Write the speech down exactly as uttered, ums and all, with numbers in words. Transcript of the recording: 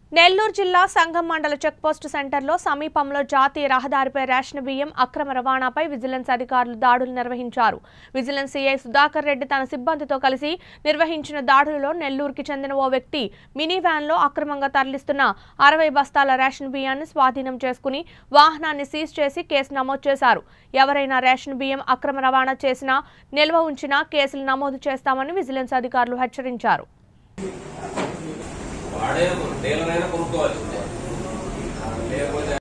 నెల్లూరు జిల్లా సంగం మండల చెక్పోస్ట్ సెంటర్లో సమీపంలో జాతీయ రహదారిపై రేషన్ బియ్యం అక్రమ రవాణాపై విజిలెన్స్ అధికారులు దాడులు నిర్వహించారు. విజిలెన్స్ సీఐ సుధాకర్ రెడ్డి తన సిబ్బందితో కలిసి నిర్వహించిన దాడులలో నెల్లూరుకి చెందిన ఓ వ్యక్తి మినీ వ్యాన్లో అక్రమంగా తరలిస్తున్న అరవై బస్తాల రేషన్ బియ్యాన్ని స్వాధీనం చేసుకుని వాహనాన్ని సీజ్ చేసి కేసు నమోదు చేశారు. ఎవరైనా రేషన్ బియ్యం అక్రమ రవాణా చేసినా నిల్వ ఉంచినా కేసులు నమోదు చేస్తామని విజిలెన్స్ అధికారులు హెచ్చరించారు. వాడే డీలర్ అయినా కొనుక్కోవాల్సిందే లేకపోతే